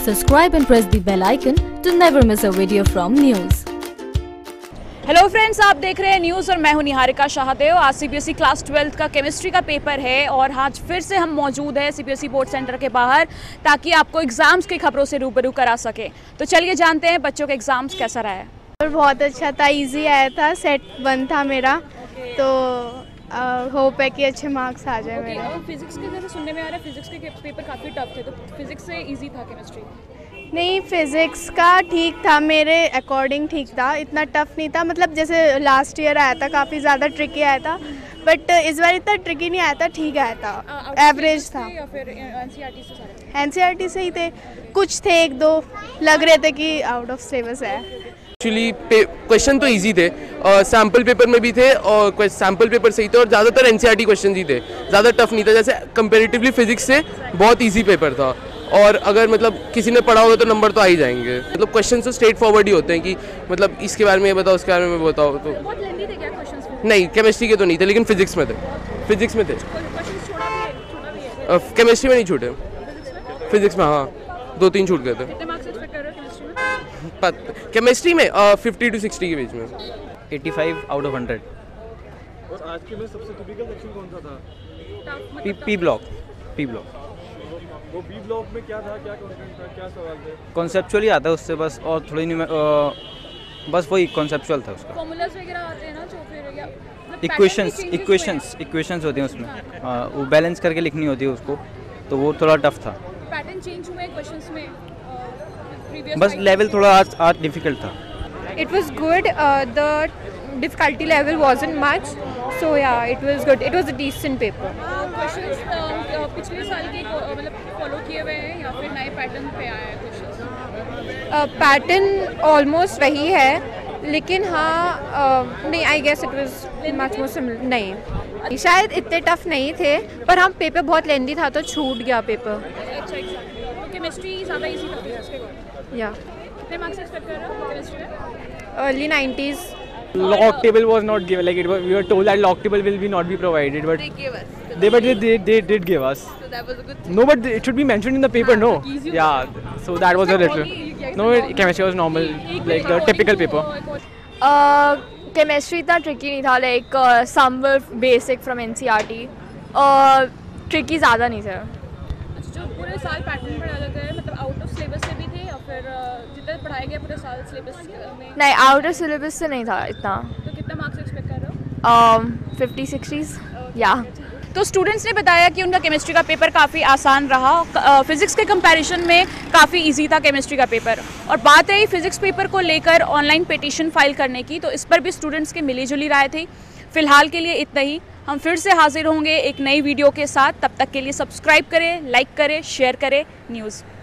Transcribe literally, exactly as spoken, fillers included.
Subscribe and press the bell icon to never miss a video from news. Hello friends, आप देख रहे हैं news और मैं हूं निहारिका शाहदेव। आज सीबीएसई क्लास ट्वेल्थ का केमिस्ट्री का पेपर है और आज फिर से हम मौजूद हैं सीबीएसई बोर्ड सेंटर के बाहर ताकि आपको एग्ज़ाम्स की खबरों से रूबरू करा सके। तो चलिए जानते हैं बच्चों के एग्ज़ाम्स कैसा रहा है। बहुत अच्छा था, इजी आया था, सेट वन था मेरा, तो होप है कि अच्छे मार्क्स आ जाए मेरे। फिजिक्स के जैसे सुनने में आ रहा है फिजिक्स के पेपर काफ़ी टफ थे, तो फिजिक्स से इजी था केमिस्ट्री? नहीं, फिज़िक्स का ठीक था, मेरे अकॉर्डिंग ठीक था, इतना टफ नहीं था। मतलब जैसे लास्ट ईयर आया था काफ़ी ज़्यादा ट्रिकी आया था, बट इस बार इतना ट्रिकी नहीं आया था, ठीक आया था, एवरेज था। या फिर एनसीईआरटी से सारे? एनसीईआरटी से ही थे, कुछ थे एक दो लग रहे थे कि आउट ऑफ सिलेबस है। एक्चुअली क्वेश्चन तो इजी थे, सैम्पल पेपर में भी थे और सैम्पल पेपर सही थे और ज़्यादातर एनसीईआरटी क्वेश्चन ही थे, ज़्यादा टफ नहीं था। जैसे कंपेरेटिवली फिजिक्स से बहुत इजी पेपर था और अगर मतलब किसी ने पढ़ा होगा तो नंबर तो आ ही जाएंगे। मतलब क्वेश्चन तो स्ट्रेट फॉरवर्ड ही होते हैं कि मतलब इसके बारे में ये बताओ, उसके बारे में बताओ। तो बहुत लेंथी थे क्या क्वेश्चंस? नहीं, केमिस्ट्री के तो नहीं थे, लेकिन फिजिक्स में थे, फिजिक्स में थे। केमिस्ट्री में नहीं छूटे, फिजिक्स में हाँ दो तीन छूट गए थे। केमिस्ट्री में फिफ्टी टू सिक्सटी के बीच में। Eighty five out of hundred. और आज के में सबसे टिपिकल सेक्शन कौन सा था? P P block P block वो बी ब्लॉक में क्या था, क्या कंटेंट था, क्या सवाल थे? कॉन्सेप्चुअली आता है उससे बस, और थोड़ी नहीं बस वही कॉन्सेप्चुअल था उसका। फॉर्मूलाज वगैरह आते हैं ना जो फिर या इक्वेशंस इक्वेशंस इक्वेशंस होती हैं उसमें, हाँ, वो बैलेंस करके लिखनी होती है उसको, तो वो थोड़ा टफ था। पैटर्न चेंज हुए क्वेश्चंस में? बस लेवल थोड़ा आज आज डिफिकल्ट था। It was good. Uh, the difficulty level wasn't much, so yeah, it was good. It was a decent paper. Questions पिछले साल के मतलब फॉलो किए हुए हैं या फिर नए पैटर्न पे आए हैं क्वेश्चंस? पैटर्न ऑलमोस्ट वही है, लेकिन हाँ uh, नहीं, I guess it was much more similar. नहीं, शायद इतने टफ नहीं थे, पर हम पेपर बहुत लेंदी था तो छूट गया पेपर। अच्छा, एग्जैक्टली। तो केमिस्ट्री ज़्यादा इजी था फिजिक्स के? या कितने मार्क्स एक्सपेक्ट कर रहे हो केमिस्ट्री में? Early nineties. Log table was not given. Like it was, we were told that log table will be not be provided, but they gave us. They but they, they they did give us. So that was a good thing. No, but it should be mentioned in the paper. No. Yeah. So that was a little. No, chemistry was normal, like the typical paper. Chemistry इतना tricky नहीं था, like some were basic from NCERT, tricky ज़्यादा नहीं था। जो पूरे साल pattern पढ़ाया जाता है, मतलब आउट ऑफ सिलेबस से भी थे या फिर जितना पढ़ाया गया पूरे साल सिलेबस में? नहीं, आउट ऑफ सिलेबस से नहीं था इतना। तो कितना मार्क्स एक्सपेक्ट कर रहे हो? फिफ्टी सिक्सटीज़ या। तो स्टूडेंट्स ने बताया कि उनका केमिस्ट्री का पेपर काफ़ी आसान रहा, फिजिक्स के कंपैरिजन में काफ़ी इजी था केमिस्ट्री का पेपर। और बात रही फिजिक्स पेपर को लेकर ऑनलाइन पिटीशन फाइल करने की, तो इस पर भी स्टूडेंट्स की मिली जुली राय थी। फिलहाल के लिए इतना ही, हम फिर से हाजिर होंगे एक नई वीडियो के साथ। तब तक के लिए सब्सक्राइब करें, लाइक करें, शेयर करें न्यूज़।